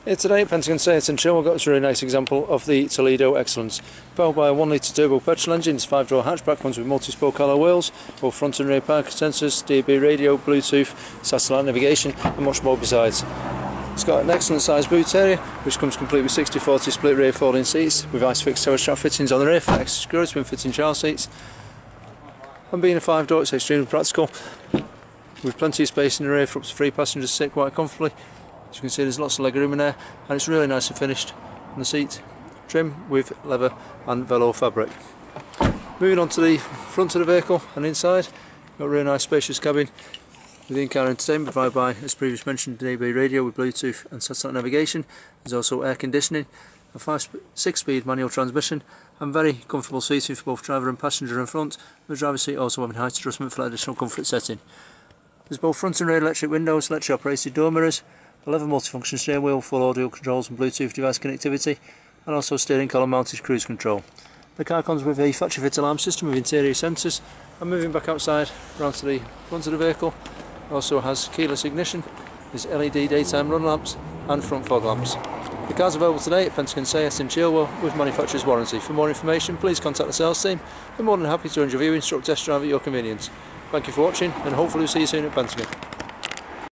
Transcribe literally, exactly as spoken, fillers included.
Here today at Pentagon Approved and we've got this really nice example of the Toledo XCellence. Powered by a one litre turbo petrol engine, it's five door hatchback, comes with multi-spoke alloy wheels, both front and rear parking sensors, D A B radio, Bluetooth, satellite navigation and much more besides. It's got an excellent sized boot area which comes complete with sixty forty split rear folding seats with ISOFIX tower strap fittings on the rear for extra security, twin fitting child seats. And being a five door, it's extremely practical with plenty of space in the rear for up to three passengers to sit quite comfortably. As you can see, there's lots of leg room in there and it's really nicely finished on the seat, trim with leather and velour fabric. Moving on to the front of the vehicle and inside, got a really nice spacious cabin with the in-car entertainment provided by, as previously mentioned, D A B radio with Bluetooth and satellite navigation. There's also air conditioning, a five, six speed manual transmission and very comfortable seating for both driver and passenger in front, with the driver's seat also having height adjustment for additional comfort setting. There's both front and rear electric windows, electric operated door mirrors, a leather multifunction steering wheel, full audio controls and Bluetooth device connectivity, and also steering column mounted cruise control. The car comes with a factory fit alarm system with interior sensors, and moving back outside around to the front of the vehicle, also has keyless ignition, there's L E D daytime run lamps and front fog lamps. The car's available today at Pentagon Approved in Chilwell with manufacturer's warranty. For more information please contact the sales team. We're more than happy to arrange a viewing, instruct test drive at your convenience. Thank you for watching and hopefully we'll see you soon at Pentagon.